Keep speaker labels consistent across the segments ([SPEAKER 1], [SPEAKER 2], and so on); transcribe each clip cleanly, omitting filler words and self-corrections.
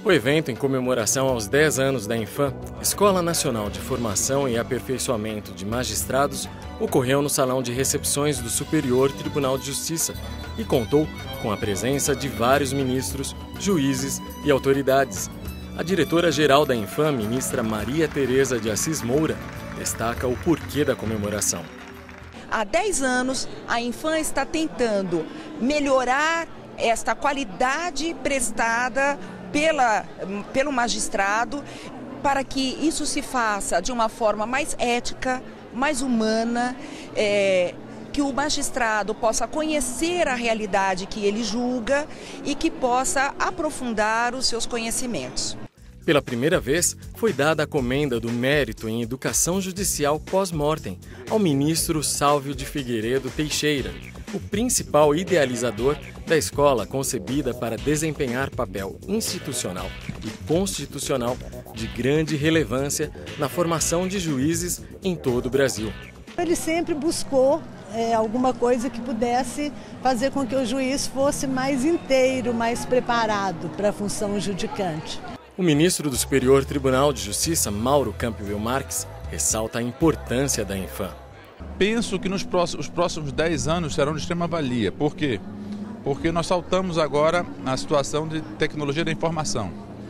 [SPEAKER 1] O evento, em comemoração aos 10 anos da Infam, Escola Nacional de Formação e Aperfeiçoamento de Magistrados, ocorreu no Salão de Recepções do Superior Tribunal de Justiça e contou com a presença de vários ministros, juízes e autoridades. A diretora-geral da Infam, ministra Maria Tereza de Assis Moura, destaca o porquê da comemoração.
[SPEAKER 2] Há 10 anos, a Infam está tentando melhorar esta qualidade prestada pelo magistrado, para que isso se faça de uma forma mais ética, mais humana, que o magistrado possa conhecer a realidade que ele julga e que possa aprofundar os seus conhecimentos.
[SPEAKER 1] Pela primeira vez, foi dada a comenda do mérito em educação judicial pós-mortem ao ministro Sálvio de Figueiredo Teixeira, o principal idealizador da escola concebida para desempenhar papel institucional e constitucional de grande relevância na formação de juízes em todo o Brasil.
[SPEAKER 3] Ele sempre buscou alguma coisa que pudesse fazer com que o juiz fosse mais inteiro, mais preparado para a função judicante.
[SPEAKER 1] O ministro do Superior Tribunal de Justiça, Mauro Campbell Marques, ressalta a importância da Infam.
[SPEAKER 4] Penso que os próximos 10 anos serão de extrema valia. Por quê? Porque nós saltamos agora na situação de tecnologia da informação.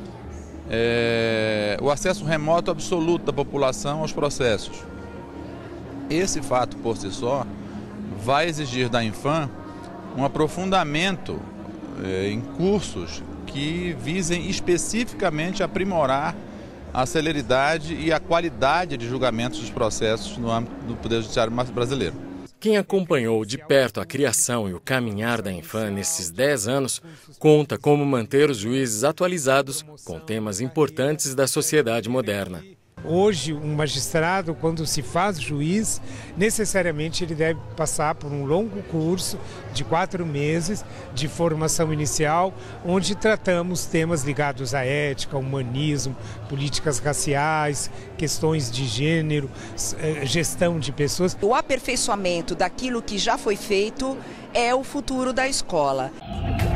[SPEAKER 4] O acesso remoto absoluto da população aos processos. Esse fato por si só vai exigir da Infam um aprofundamento em cursos que visem especificamente aprimorar a celeridade e a qualidade de julgamentos dos processos no âmbito do Poder Judiciário brasileiro.
[SPEAKER 1] Quem acompanhou de perto a criação e o caminhar da Infam nesses 10 anos, conta como manter os juízes atualizados com temas importantes da sociedade moderna.
[SPEAKER 5] Hoje, um magistrado, quando se faz juiz, necessariamente ele deve passar por um longo curso de 4 meses de formação inicial, onde tratamos temas ligados à ética, humanismo, políticas raciais, questões de gênero, gestão de pessoas.
[SPEAKER 2] O aperfeiçoamento daquilo que já foi feito é o futuro da escola.